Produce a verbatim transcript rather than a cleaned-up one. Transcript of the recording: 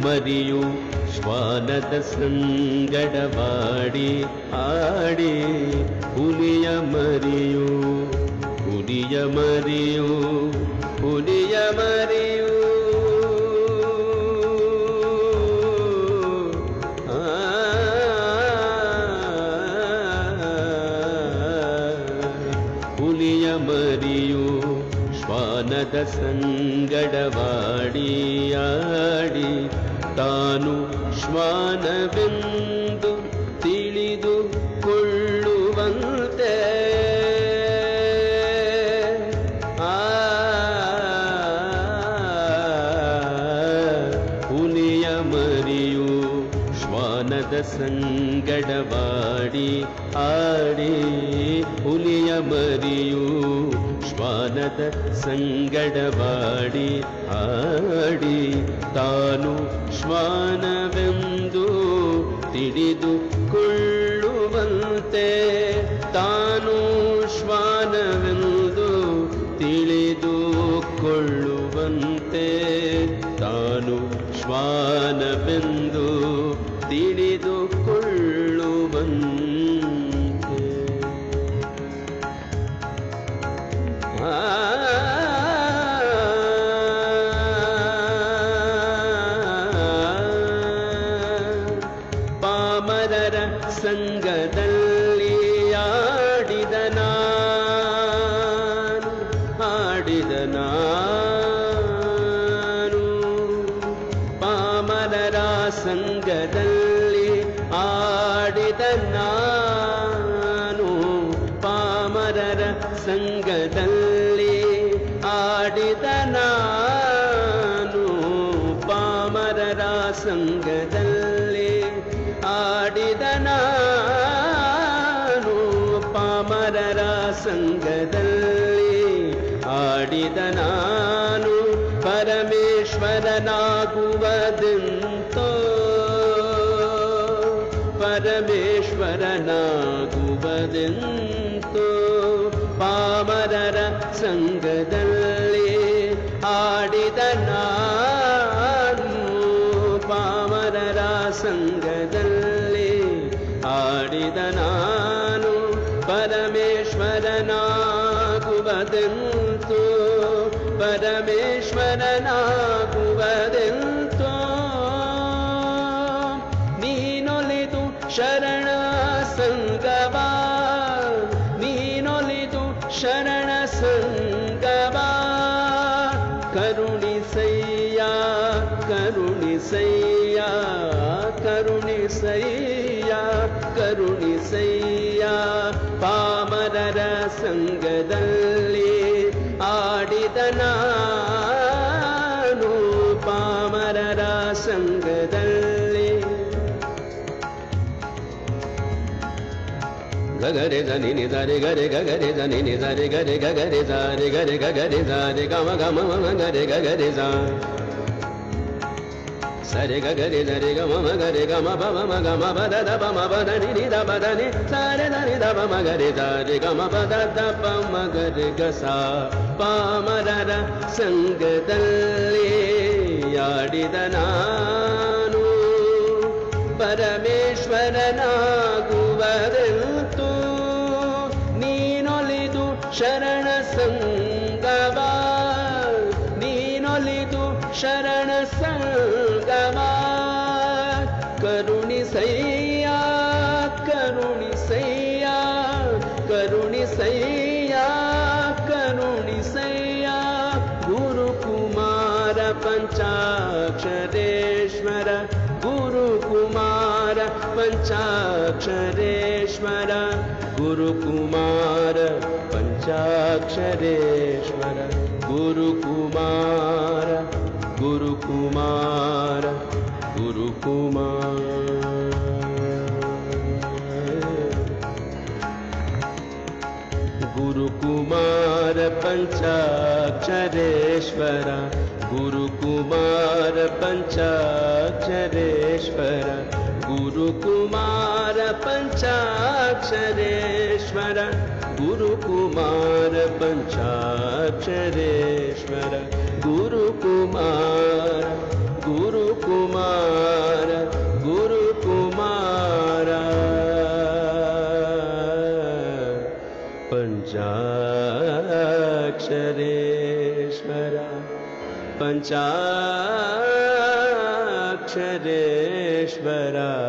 ಮರಿಯು ಶ್ವಾನದ ಸಂಗಡವಾಡಿ ಆಡಿ ಹುಲಿಯ ಮರಿಯು ಹುಲಿಯ ಮರಿಯು ಹುಲಿಯ ಮರಿಯು ಹುಲಿಯ ಮರಿಯು ಶ್ವಾನದ ಸಂಗಡವಾಡಿ ಆಡಿ ತಾನು ಶ್ವಾನವೆಂದು ತಿಳಿದುಕೊಳ್ಳುವಂತೆ ಆ ಹುಲಿಯ ಮರಿಯು ಶ್ವಾನದ ಸಂಗಡವಾಡಿ ಆಡಿ ಹುಲಿಯ ಮರಿಯು ಶ್ವಾನದ ಸಂಗಡವಾಡಿ ಆಡಿ ತಾನು ಶ್ವಾನವೆಂದು ತಿಳಿದುಕೊಳ್ಳುವಂತೆ ತಾನು ಶ್ವಾನವೆಂದು ತಿಳಿದುಕೊಳ್ಳುವಂತೆ ತಾನು ಶ್ವಾನವೆಂದು ತಿಳಿದುಕೊಳ್ಳುವಂತೆ ಆ ಪಾಮರರ ಸಂಗದಲ್ಲಿ ಆಡಿದ ನಾನು ಆಡಿದ ನಾನು ಪಾಮರರ ಸಂಗದಲ್ಲಿ ಆಡಿದ ನಾನು ಪಾಮರರ ಸಂಗದಲ್ಲಿ ಆಡಿದ ನಾನು ಪಾಮರರ ಸಂಗದಲ್ಲಿ ಆಡಿದ ನಾನು ಪಾಮರರ ಸಂಗದಲ್ಲಿ ಆಡಿದ ನಾನು ಪರಮೇಶ್ವರನಾಗುವುದೆಂತೋ ಪರಮೇಶ್ವರನಾಗುವುದೆಂತೋ ಪಾಮರರ ಸಂಗದಲ್ಲಿ ಆಡಿದ ನಾನು ಪಾಮರರ ಸಂಗದಲ್ಲಿ ಆಡಿದ ನಾನು ಪರಮೇಶ್ವರನಾಗುವುದೆಂತೋ ಪರಮೇಶ್ವರನಾಗುವುದೆಂತೋ ನೀನೊಲಿದು ಶರಣ ಸಂಗವ ನೀನೊಲಿದು ಶರಣ ಸಂಗವ ಕರುಣಿಸಯ್ಯ ಕರುಣಿಸಯ್ಯ ಕರುಣಿಸಯ್ಯ ಕರುಣಿಸಯ್ಯ ಪಾಮರರ ಸಂಗದಲ್ಲಿ ಆಡಿದ ನಾನು ಪಾಮರರ ಸಂಗದಲ್ಲಿ ಗಗರೆ ಧನಿ ನಿ ಧರೆ ಗರೆ ಗಗರೆ ಧನಿ ನಿ ಧರೆ ಗರೆ ಗಗರೆ ಧಾರೆ ಗರೆ ಗಗರೆ ಧಾರೆ ಗಮ ಗಮ ಮಮ ಗರೆ ಗಗರೆ ಧಾ ಸರೆ ಗಗರೆ ಧರೆ ಗಮ ಮ ಗರೆ ಗಮ ಬಮ ಮ ಗಮ ಬದ ದ ಬಮ ಬದ ನಿ ನಿ ದ ಬದ ನಿ ಸಾರೆ ದ ನಿ ದ ಬಮ ಗರೆ ಧಾರೆ ಗಮ ಬದ ದ ಬಮ ಗರೆ ಗಸ ಪಾಮರರ ಸಂಗದಲ್ಲಿ ಆಡಿದ ನಾನು ಪರಮೇಶ್ವರನಾಗುವುದೆಂತೋ ನೀನೊಲಿದು ಶರಣ ಸಂಗವ ನೀನೊಲಿದು ಶರಣ ಸಂಗವ ಕರುಣಿಸಯ್ಯ ಕರುಣಿಸಯ್ಯ ಕರುಣಿಸಯ್ಯ ಕರುಣಿಸಯ್ಯ ಗುರುಕುಮಾರ ಪಂಚಾಕ್ಷರೇಶ್ವರ ಗುರುಕುಮಾರ ಪಂಚಾಕ್ಷರೇಶ್ವರ ಗುರುಕುಮಾರ ಪಂಚಾಕ್ಷರೇಶ್ವರ ಗುರುಕುಮಾರ ಗುರುಕುಮಾರ ಗುರುಕುಮಾರ ಗುರುಕುಮಾರ ಪಂಚಾಕ್ಷರೇಶ್ವರ ಗುರುಕುಮಾರ ಪಂಚಾಕ್ಷರೇಶ್ವರ ಗುರುಕುಮಾರ ಪಂಚಾಕ್ಷರೇಶ್ವರ ಗುರುಕುಮಾರ ಪಂಚಾಕ್ಷರೇಶ್ವರ ಗುರುಕುಮಾರ गुरुकुमार गुरुकुमार पंचाक्षरेश्वर पंचाक्षरेश्वर